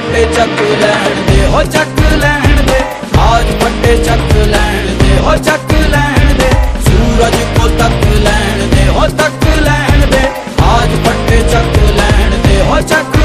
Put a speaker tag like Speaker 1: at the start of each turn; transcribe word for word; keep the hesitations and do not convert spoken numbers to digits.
Speaker 1: फट्टे चक लैण दे हो चक लैण दे, आज फट्टे चक लैण दे हो चक लैण दे, सूरज को तक लैण दे हो तक लैण दे, आज फट्टे चक लैण दे हो चक